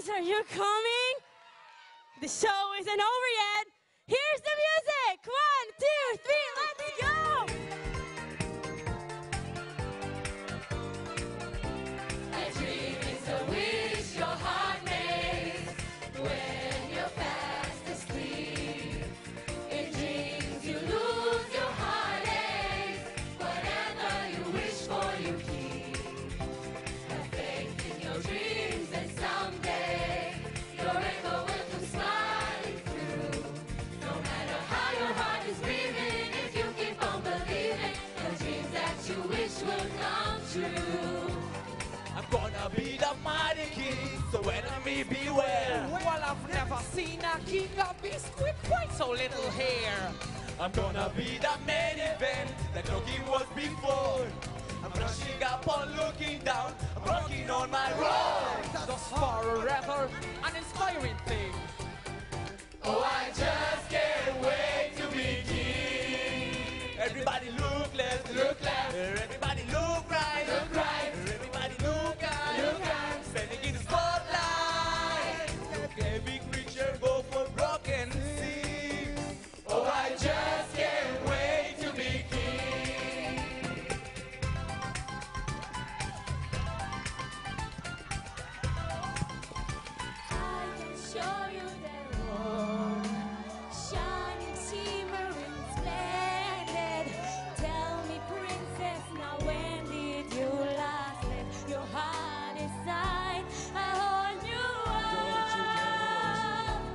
guys, are you coming? The show isn't over yet. Here's the music. 1, 2, 3, let's go. A dream is a wish your heart makes when you're fast asleep. In dreams you lose your heartaches. Whatever you wish for you keep. Have faith in your dreams and someday your rainbow will come smiling through. No matter how your heart is grieving, if you keep on believing, the dreams that you wish will come true. I'm gonna be the mighty king, so enemy beware. Well, I've never seen a king of beasts with quite so little hair. I'm gonna be the main event that no king was before. I'm rushing up on looking down, I'm working on my road. Thus far a rather uninspiring thing. Oh, I just can't wait to be king. Everybody look left, look left. Everybody look right, look right. Everybody look kind, look kind. Standing in the spotlight. Look every creature go for broken sea. Oh, I just can't wait to be king. I can show you the road, shining, shimmering, splendid. Tell me, princess, now when did you last let your heart inside? I hold you up,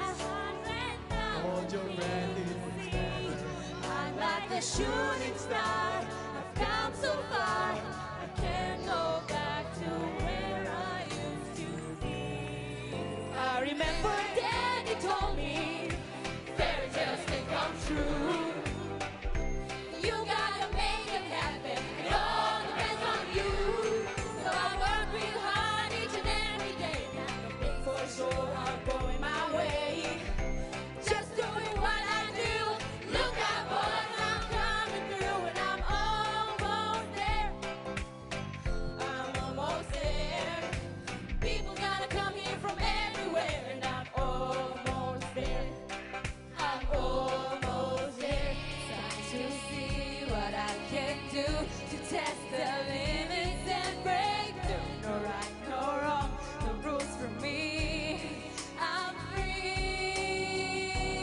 100,000 feet. I'm like a shooting star. I've come so far. I can't go back to where I used to be. I remember Daddy told me fairy tales can come true. You gotta make them happen. It all depends on you. So I work real hard each and every day. Now for sure I'm going my way. Just doing what I do. Look out, boys, I'm coming through, and I'm almost there. I'm almost there. People gotta come here from everywhere, and I'm almost there. I'm almost there. Time to see what I can do to test the limits and break through. No right, no wrong, no rules for me. I'm free.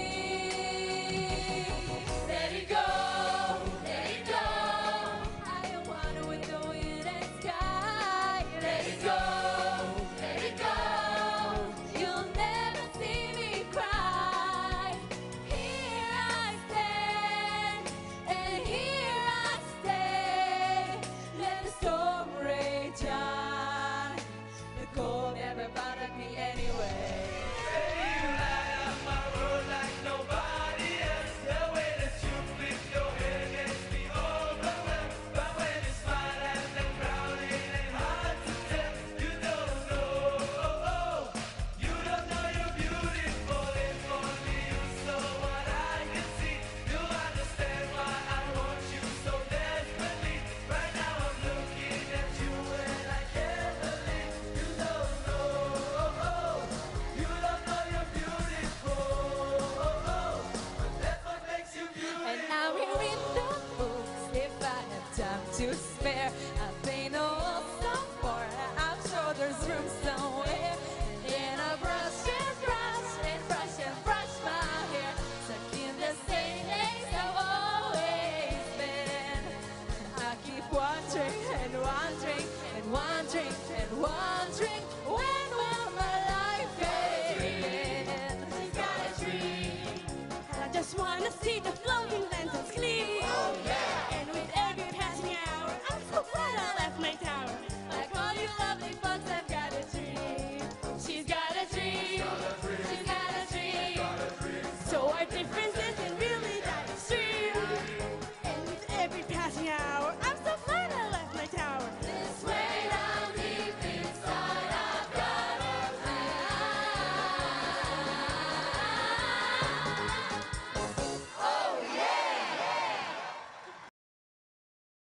Let it go, let it go. I don't wanna with the wind and sky. Let it go, let it go. You'll never see me cry. Here I stand, and here I stay. Let the storm rage on. The cold never bothered me anyway. You light up my road like nobody else. The way that you flip your head gets me overwhelmed. But when you smile at the crowd, it ain't hard to tell. You don't know, you don't know you're beautiful if only you saw what I can see. You understand why I want you so desperately. Right now I'm looking at you and I can't believe you don't know, you don't know you're beautiful. But that's what makes you beautiful. And now we're in the books if I have time to spare. I paint a wall somewhere. I'm sure there's room somewhere. And then I brush and brush and brush and brush my hair, stuck in the same place I've always been. I keep wondering and wondering and wondering and wondering, when will my life end? I got a dream. I just wanna see the floating